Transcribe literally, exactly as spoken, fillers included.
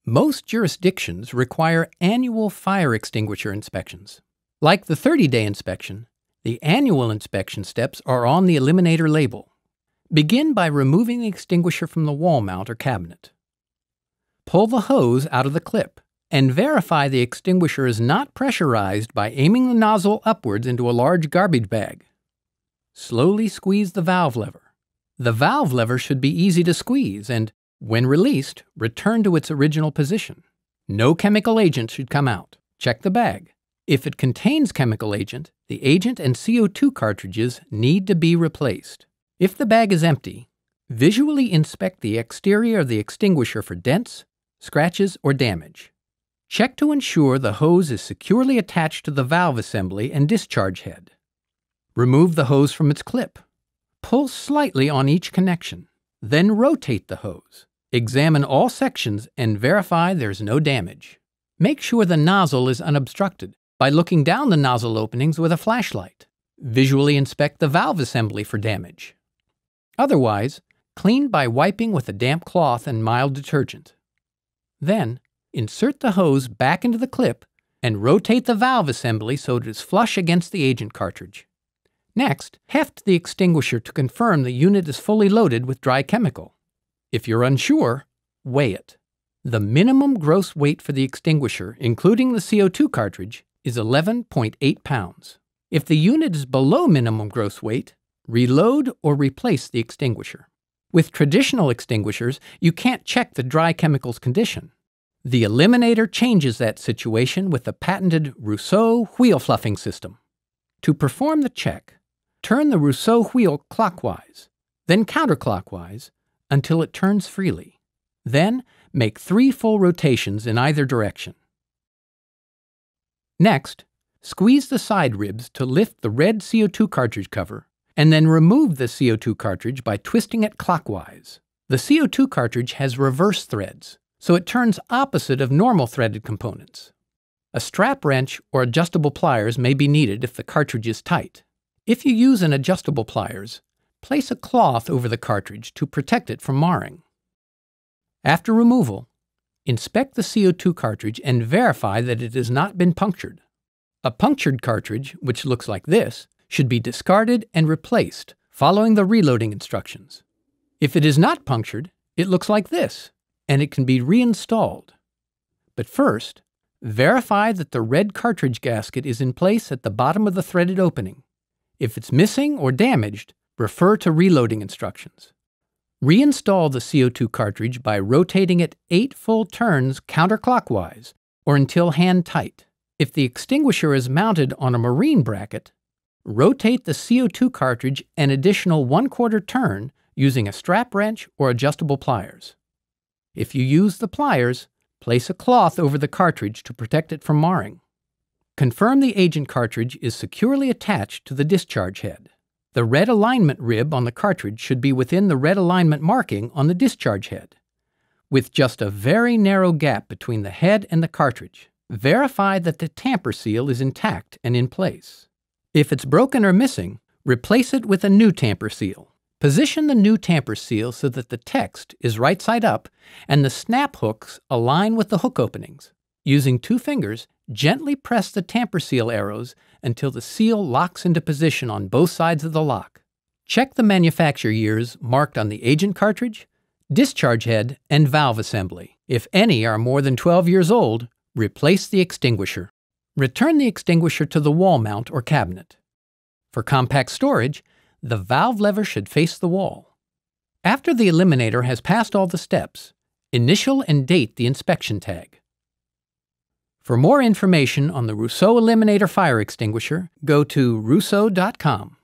Most jurisdictions require annual fire extinguisher inspections. Like the thirty-day inspection, the annual inspection steps are on the Eliminator label. Begin by removing the extinguisher from the wall mount or cabinet. Pull the hose out of the clip and verify the extinguisher is not pressurized by aiming the nozzle upwards into a large garbage bag. Slowly squeeze the valve lever. The valve lever should be easy to squeeze and, when released, return to its original position. No chemical agent should come out. Check the bag. If it contains chemical agent, the agent and C O two cartridges need to be replaced. If the bag is empty, visually inspect the exterior of the extinguisher for dents, scratches, or damage. Check to ensure the hose is securely attached to the valve assembly and discharge head. Remove the hose from its clip. Pull slightly on each connection. Then rotate the hose. Examine all sections and verify there's no damage. Make sure the nozzle is unobstructed by looking down the nozzle openings with a flashlight. Visually inspect the valve assembly for damage. Otherwise, clean by wiping with a damp cloth and mild detergent. Then, insert the hose back into the clip and rotate the valve assembly so it is flush against the agent cartridge. Next, heft the extinguisher to confirm the unit is fully loaded with dry chemical. If you're unsure, weigh it. The minimum gross weight for the extinguisher, including the C O two cartridge, is eleven point eight pounds. If the unit is below minimum gross weight, reload or replace the extinguisher. With traditional extinguishers, you can't check the dry chemical's condition. The Eliminator changes that situation with the patented Rusoh wheel fluffing system. To perform the check, turn the Rusoh wheel clockwise, then counterclockwise until it turns freely. Then, make three full rotations in either direction. Next, squeeze the side ribs to lift the red C O two cartridge cover, and then remove the C O two cartridge by twisting it clockwise. The C O two cartridge has reverse threads, so it turns opposite of normal threaded components. A strap wrench or adjustable pliers may be needed if the cartridge is tight. If you use an adjustable pliers, place a cloth over the cartridge to protect it from marring. After removal, inspect the C O two cartridge and verify that it has not been punctured. A punctured cartridge, which looks like this, should be discarded and replaced following the reloading instructions. If it is not punctured, it looks like this, and it can be reinstalled. But first, verify that the red cartridge gasket is in place at the bottom of the threaded opening. If it's missing or damaged, refer to reloading instructions. Reinstall the C O two cartridge by rotating it eight full turns counterclockwise or until hand tight. If the extinguisher is mounted on a marine bracket, rotate the C O two cartridge an additional one-quarter turn using a strap wrench or adjustable pliers. If you use the pliers, place a cloth over the cartridge to protect it from marring. Confirm the agent cartridge is securely attached to the discharge head. The red alignment rib on the cartridge should be within the red alignment marking on the discharge head, with just a very narrow gap between the head and the cartridge. Verify that the tamper seal is intact and in place. If it's broken or missing, replace it with a new tamper seal. Position the new tamper seal so that the text is right side up and the snap hooks align with the hook openings. Using two fingers, gently press the tamper seal arrows until the seal locks into position on both sides of the lock. Check the manufacture years marked on the agent cartridge, discharge head, and valve assembly. If any are more than twelve years old, replace the extinguisher. Return the extinguisher to the wall mount or cabinet. For compact storage, the valve lever should face the wall. After the Eliminator has passed all the steps, initial and date the inspection tag. For more information on the Rusoh Eliminator fire extinguisher, go to rusoh dot com.